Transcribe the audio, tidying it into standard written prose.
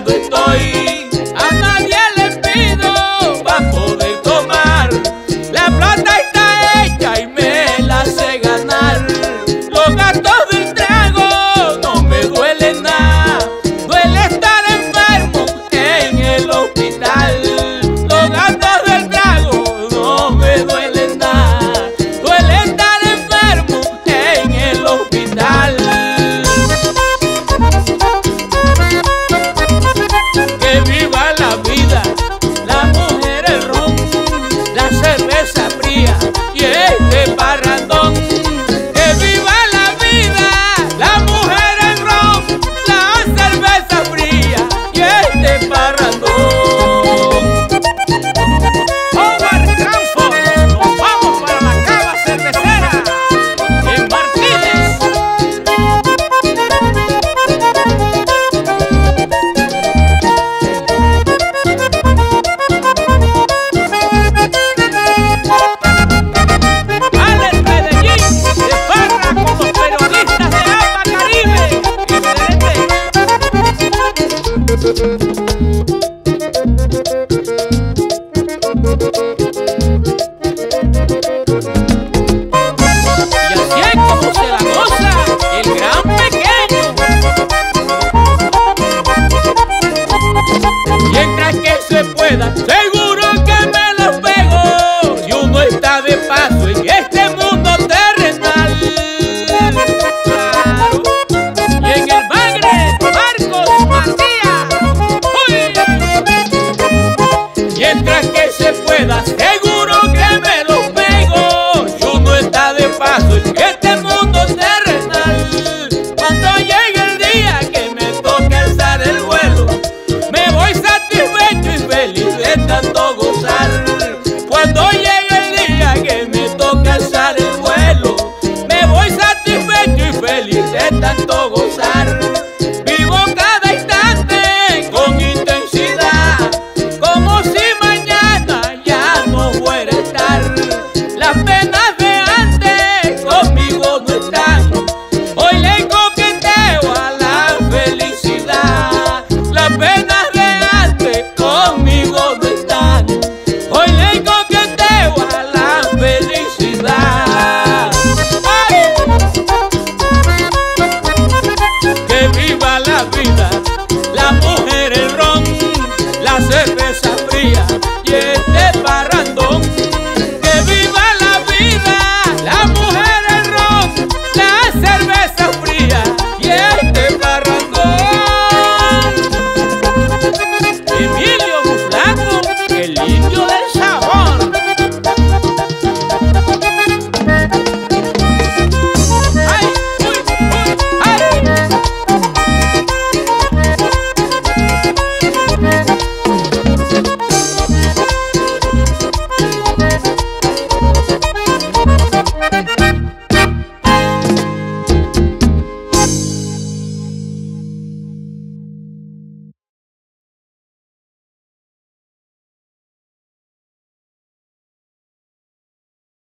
cuando estoy. A nadie le pido para poder tomar. La plata está hecha y me la sé ganar. Los gastos del trago no me duelen nada. Duele estar enfermo en el hospital. Los gastos del trago no me duelen nada. Duele estar enfermo en el hospital. Que viva la vida, la mujer, el ron, la cerveza fría y este parrandón. Que viva la vida, la mujer, el ron, la cerveza fría y este parrandón. Omar Cranford, nos vamos para la cava cervecera en Martínez. Alex Medellín de farra con los periodistas de APA Caribe. Y así es como se la goza el gran pequeño. Mientras que se pueda, seguro que me los pego. Si uno está de paso en este mundo terrenal. Claro. Y en el bagre, Marcos Matías. ¡Uy! Mientras que se pueda, seguro que me los pego. Si uno está de paso en este mundo terrenal. Cuando llegue el día que me toque alzar el vuelo, me voy satisfecho y feliz de tanto gozar. Cuando llegue el día que me toque alzar el vuelo, me voy satisfecho y feliz de tanto gozar.